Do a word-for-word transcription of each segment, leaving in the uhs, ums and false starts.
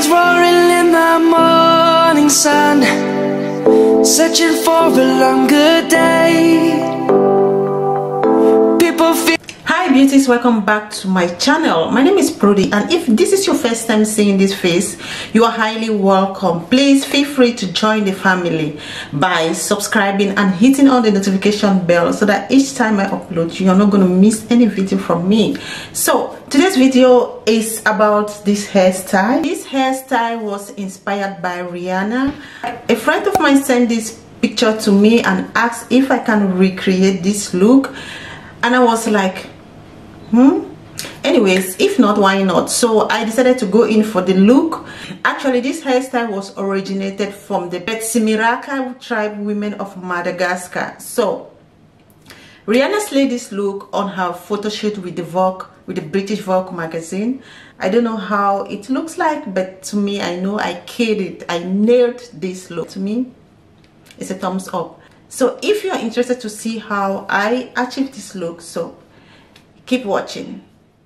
Lions roaring in the morning sun, searching for a longer day. People feel. Hi beauties, welcome back to my channel. My name is Prody, and if this is your first time seeing this face, you are highly welcome. Please feel free to join the family by subscribing and hitting on the notification bell so that each time I upload, you are not going to miss any video from me. So today's video is about this hairstyle. This hairstyle was inspired by Rihanna. A friend of mine sent this picture to me and asked if I can recreate this look, and I was like, hmm anyways, if not, why not? So I decided to go in for the look. Actually, this hairstyle was originated from the Betsimiraka tribe women of Madagascar. So Rihanna slayed this look on her photo shoot with the Vogue, with the British Vogue magazine. I don't know how it looks like, but to me, I know I killed it. I nailed this look. To me, it's a thumbs up. So if you're interested to see how I achieved this look, so keep watching.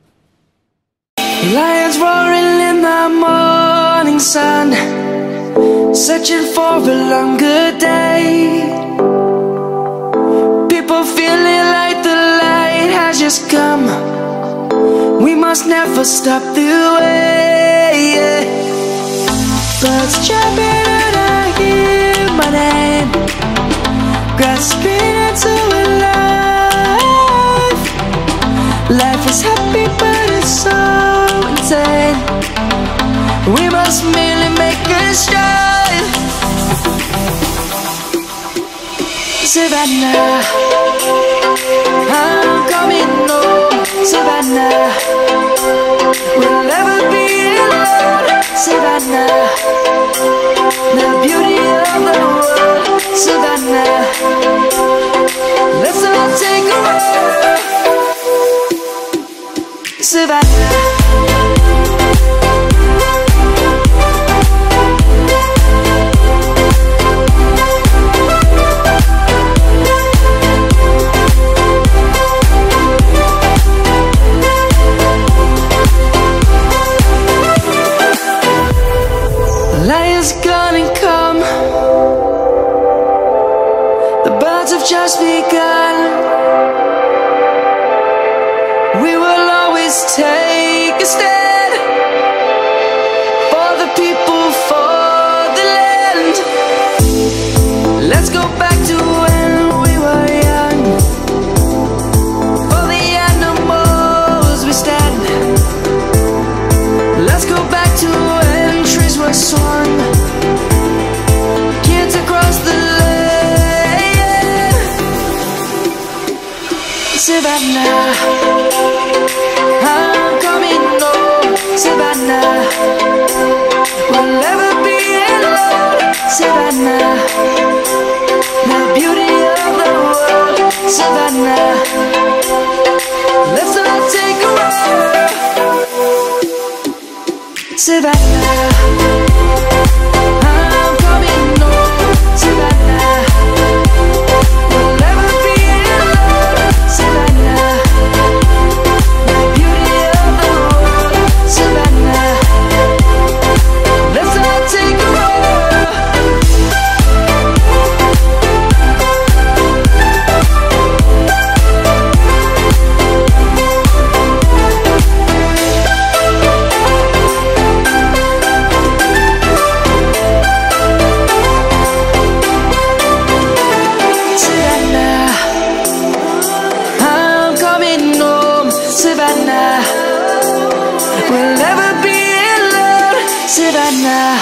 Lions roaring in the morning sun, searching for a longer day. People feeling like the light has just come. We must never stop the way. Birds jumping and I hear my name, grasping into a life. Life is happy but it's so insane. We must merely make a strive. Savannah, I'm coming home. Savannah, we'll never be alone. Savannah, the beauty of the world. Savannah, let's all take a ride. Savannah. Lions gonna come. The birds have just begun. We will always take a stand for the people, for the land. Let's go back to when we were young. For the animals we stand. Let's go back to when trees were swung. Kids across the land. Savannah, I'm coming home. Savannah, we'll never be alone. Savannah, the beauty of the world. Savannah, let's all take a ride. Savannah, I'm coming home. Savannah, we'll never be alone. Savannah, the beauty of the world. Savannah, let's all take a ride. Savannah, I'm coming home. Savannah, we'll never be alone. Savannah.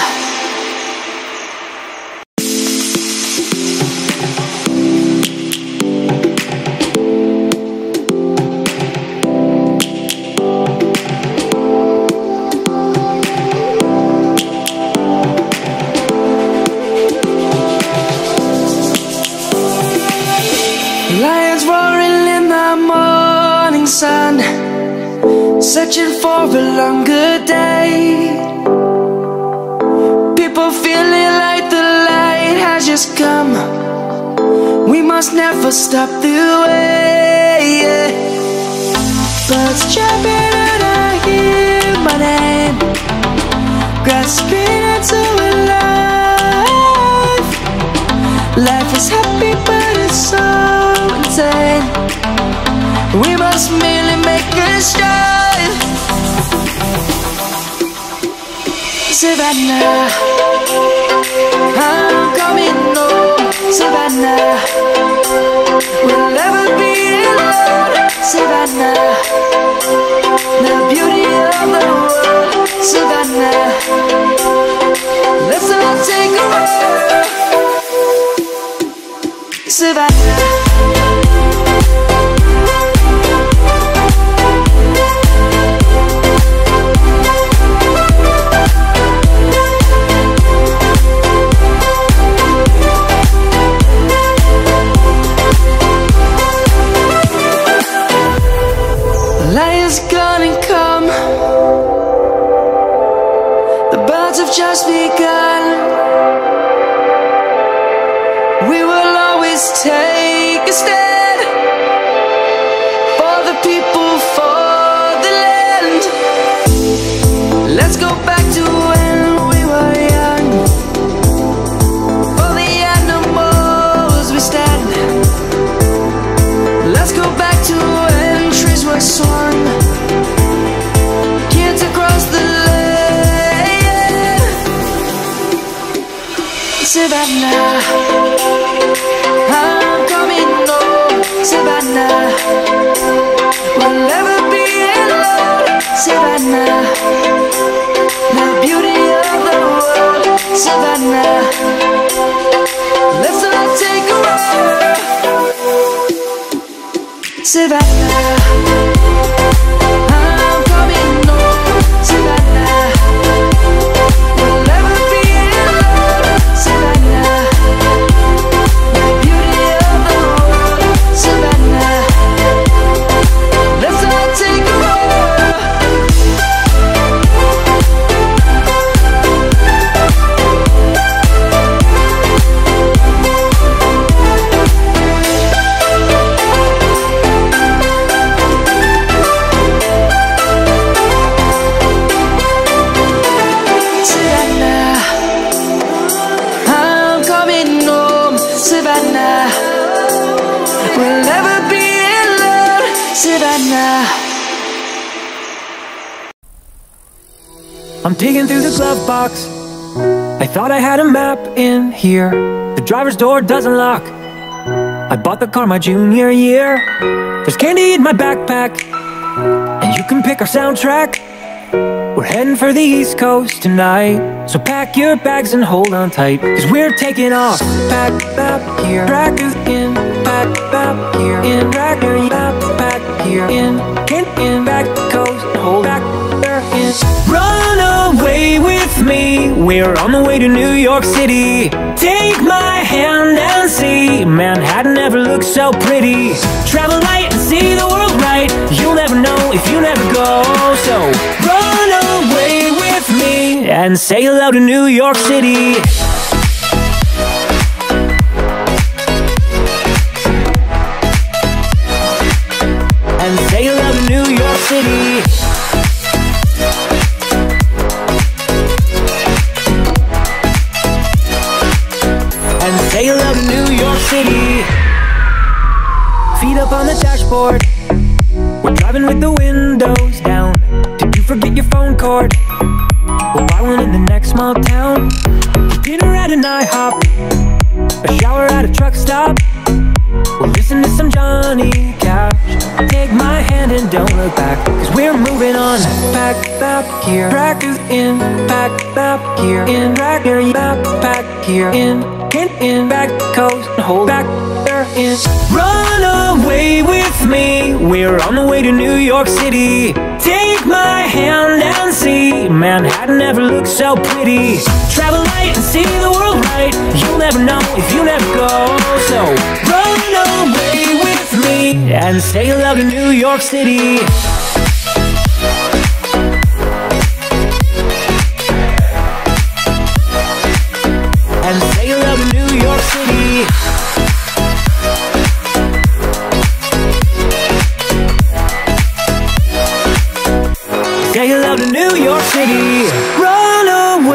Lions roaring in the morning sun, searching for a longer day. People feeling like the light has just come. We must never stop the way. Birds jumping and I hear my name, grasping into a life. Life is happy but it's so insane. We must merely make a start. Savannah, I'm coming home. Savannah, we'll never be alone. Savannah, the beauty of the world. Savannah, let's all take a walk. Savannah. Light is gonna come. The birds have just begun. We will always take a stand for the people, for the land. Let's go back to when we were young. For the animals we stand. Let's go back to when trees were swung. Kids across the land. Savannah, I'm coming home. Savannah, we'll never be alone. Savannah, the beauty of the world. Savannah, let's all take a walk. Savannah, I'm coming home. Savannah, we'll never be alone. Savannah, the beauty of the world. Savannah, let's all take a walk. Savannah, I'm coming home. Savannah, we'll never be alone. Savannah. I'm digging through the glove box. I thought I had a map in here. The driver's door doesn't lock. I bought the car my junior year. There's candy in my backpack, and you can pick our soundtrack. We're heading for the East Coast tonight, so pack your bags and hold on tight, cause we're taking off. Pack up here, track in, pack up here, in, track back here, in, in, in, back coast, hold back there, in. Run away with me, we're on the way to New York City. Take my hand and see, Manhattan never looks so pretty. Travel light and see the world right, you'll never know if you never go. So run away with me and say hello to New York City. And say hello to New York City. And say hello to New York City. Feet up on the dashboard, we're driving with the windows down. Did you forget your phone cord? We'll buy one in the next small town. Dinner at an IHOP, a shower at a truck stop. We'll listen to some Johnny Cash. Take my hand and don't look back, cause we're moving on. Pack back here, track in, pack back here, in, track here, back, pack here, in, in, in, back coast, hold back there, in. Run away with me, we're on the way to New York City. Take my hand and see, Manhattan never looks so pretty. Travel light and see the world right, you'll never know if you never go. So run away with me and say hello to New York City. And say hello to New York City. Say hello to New York City. Run away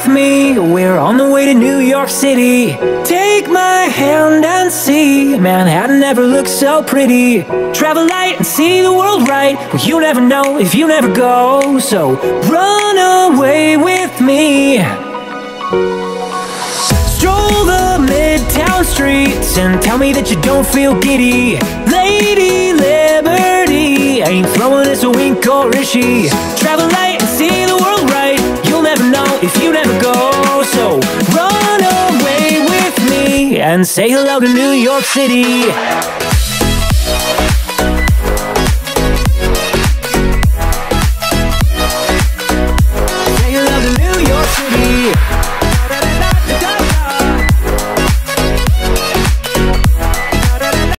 with me, we're on the way to New York City. Take my hand and see, Manhattan never looks so pretty. Travel light and see the world right, well you never know if you never go. So run away with me. Stroll the midtown streets and tell me that you don't feel giddy. Lady Liberty ain't throwing us a wink, or is she? Travel light and see the world right, you'll never know if you never go. So run away with me and say hello to New York City.